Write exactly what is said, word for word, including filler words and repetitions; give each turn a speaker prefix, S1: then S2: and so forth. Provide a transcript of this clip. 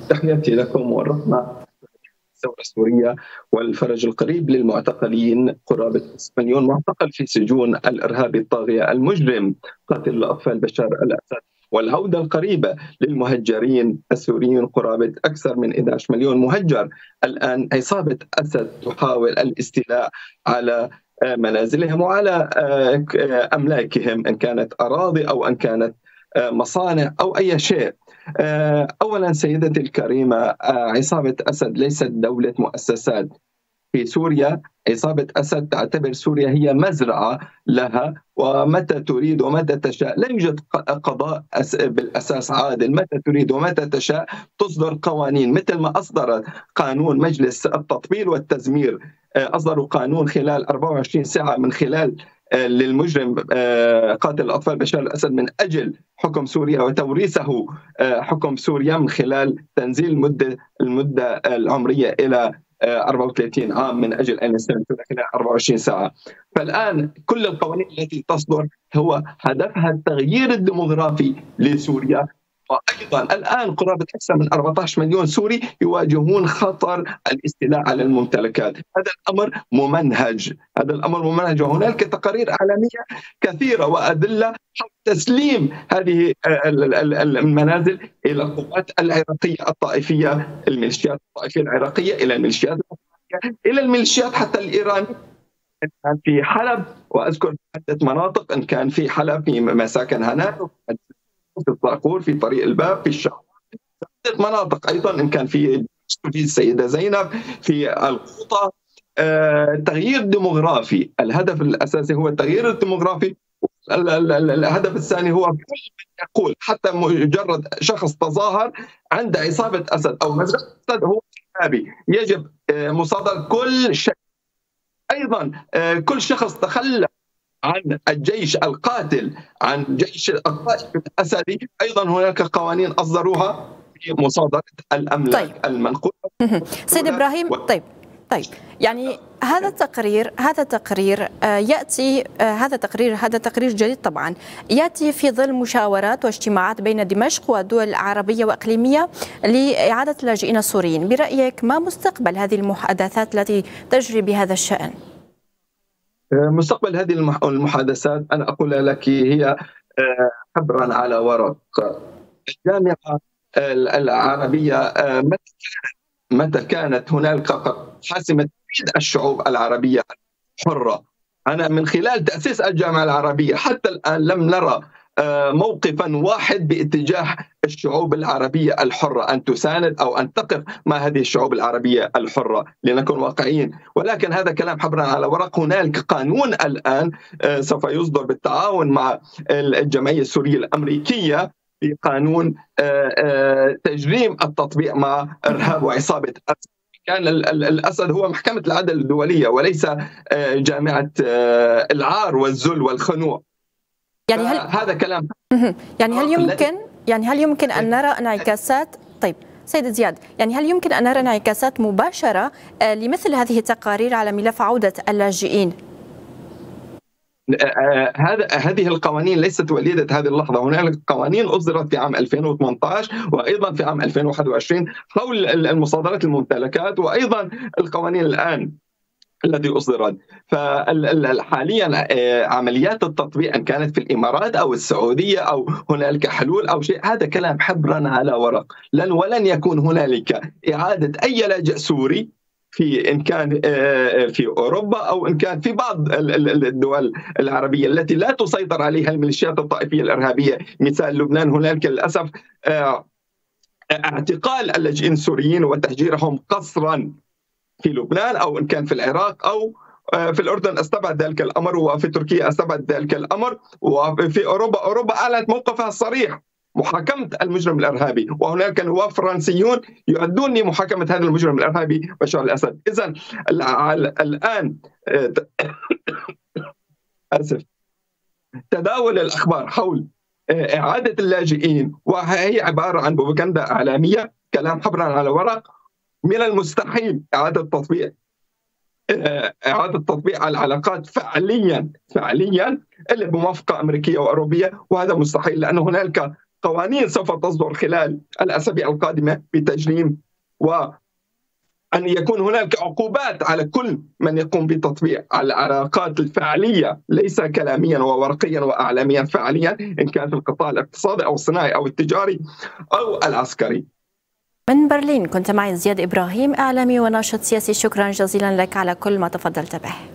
S1: تحياتي لكم والرحمة الثورة السورية والفرج القريب للمعتقلين. قرابة مليون معتقل في سجون الإرهاب الطاغية المجرم قاتل الأطفال بشار الأسد، والعودة القريبة للمهجرين السوريين قرابة أكثر من إحدى عشر مليون مهجر. الآن عصابة أسد تحاول الاستيلاء على منازلهم وعلى أملاكهم، إن كانت أراضي أو إن كانت مصانع أو أي شيء. أولا سيدتي الكريمة، عصابة أسد ليست دولة مؤسسات في سوريا. عصابة أسد تعتبر سوريا هي مزرعة لها، ومتى تريد ومتى تشاء. لا يوجد قضاء بالأساس عادل، متى تريد ومتى تشاء تصدر قوانين، مثل ما أصدرت قانون مجلس التطبيل والتزمير. أصدروا قانون خلال أربعة وعشرين ساعة من خلال للمجرم قاتل الأطفال بشار الأسد من أجل حكم سوريا وتوريثه حكم سوريا من خلال تنزيل المدة المدة العمرية إلى أربعة وثلاثين عام من أجل أن يستمر خلال أربعة وعشرين ساعة. فالآن كل القوانين التي تصدر هو هدفها التغيير الديموغرافي لسوريا. وأيضا الآن قرابة أكثر من أربعة عشر مليون سوري يواجهون خطر الاستيلاء على الممتلكات. هذا الأمر ممنهج، هذا الأمر ممنهج وهناك تقارير عالمية كثيرة وأدلة حول تسليم هذه المنازل إلى القوات العراقية الطائفية، الميليشيات الطائفية العراقية، إلى الميليشيات إلى الميليشيات حتى الإيرانية. إن كان في حلب، وأذكر عدة مناطق، إن كان في حلب، في مساكن هناء، في الطاقور، في طريق الباب، في الشام، عدة مناطق أيضا، إن كان في في السيدة زينب، في القوطة. آه، تغيير ديموغرافي، الهدف الأساسي هو التغيير الديموغرافي. الهدف الثاني هو كل من يقول حتى مجرد شخص تظاهر عند عصابة أسد أو مزرعة أسد هو إرهابي، يجب مصادرة كل شيء. أيضا كل شخص تخلى عن الجيش القاتل، عن جيش الطائف الأسدي، أيضا هناك قوانين أصدروها في مصادرة الأملاك
S2: طيب.
S1: المنقولة.
S2: سيد إبراهيم، و... طيب طيب يعني هذا التقرير هذا التقرير ياتي هذا تقرير هذا تقرير جديد طبعا، ياتي في ظل مشاورات واجتماعات بين دمشق والدول العربيه واقليميه لاعاده اللاجئين السوريين. برايك ما مستقبل هذه المحادثات التي تجري بهذا الشان؟
S1: مستقبل هذه المحادثات انا اقول لك هي حبرا على ورق. الجامعه العربيه متى كانت هنالك حاسمة الشعوب العربية حرة. أنا من خلال تأسيس الجامعة العربية حتى الآن لم نرى موقفا واحد باتجاه الشعوب العربية الحرة أن تساند أو أن تقف مع هذه الشعوب العربية الحرة، لنكون واقعيين. ولكن هذا كلام حبرا على ورق. هنالك قانون الآن سوف يصدر بالتعاون مع الجمعية السورية الأمريكية في قانون تجريم التطبيع مع إرهاب وعصابة أسد. كان الأسد هو محكمة العدل الدولية وليس جامعة العار والذل والخنوع.
S2: يعني هل
S1: هذا كلام
S2: يعني هل يمكن يعني هل يمكن أن نرى انعكاسات؟ طيب سيد زياد، يعني هل يمكن أن نرى انعكاسات مباشرة لمثل هذه التقارير على ملف عودة اللاجئين؟
S1: هذا هذه القوانين ليست وليدة هذه اللحظة. هناك قوانين أصدرت في عام ألفين وثمانية عشر وأيضا في عام ألفين وواحد وعشرين حول المصادرات الممتلكات، وأيضا القوانين الآن التي أصدرت. فحاليا عمليات التطبيع إن كانت في الإمارات أو السعودية أو هنالك حلول أو شيء، هذا كلام حبرا على ورق. لن ولن يكون هنالك إعادة أي لاجئ سوري في إن كان في أوروبا أو إن كان في بعض الدول العربية التي لا تسيطر عليها الميليشيات الطائفية الإرهابية، مثال لبنان. هنالك للأسف اعتقال اللاجئين السوريين وتهجيرهم قسرا في لبنان أو إن كان في العراق أو في الأردن استبعد ذلك الأمر، وفي تركيا استبعد ذلك الأمر، وفي أوروبا أوروبا أعلنت موقفها الصريح محاكمة المجرم الإرهابي، وهناك نواب فرنسيون يعدون لمحاكمة هذا المجرم الإرهابي بشار الأسد. إذن الآن آسف تداول الأخبار حول إعادة اللاجئين وهي عبارة عن بروباغندا إعلامية، كلام حبرا على ورق. من المستحيل إعادة تطبيع إعادة تطبيع العلاقات فعليا فعليا إلا بموافقة أمريكية وأوروبية، وهذا مستحيل لأن هنالك قوانين سوف تصدر خلال الأسابيع القادمة بتجريم، وأن يكون هناك عقوبات على كل من يقوم بتطبيق العلاقات الفعلية ليس كلاميا وورقيا وأعلاميا، فعليا إن كان في القطاع الاقتصادي أو الصناعي أو التجاري أو العسكري.
S2: من برلين كنت معي زياد إبراهيم، إعلامي وناشط سياسي، شكرا جزيلا لك على كل ما تفضلت به.